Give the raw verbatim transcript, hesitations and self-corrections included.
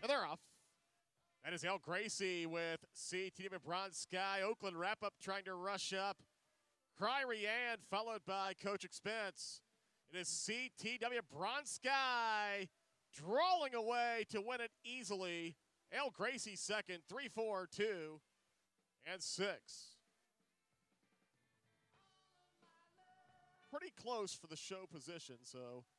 but they're off. That is El Gracie with C T W Bronze Sky. Oakland wrap-up trying to rush up. Cry Rianne followed by Coach Expense. It is C T W Bronze Sky drawing away to win it easily. El Gracie second, three, four, two, and six. Pretty close for the show position, so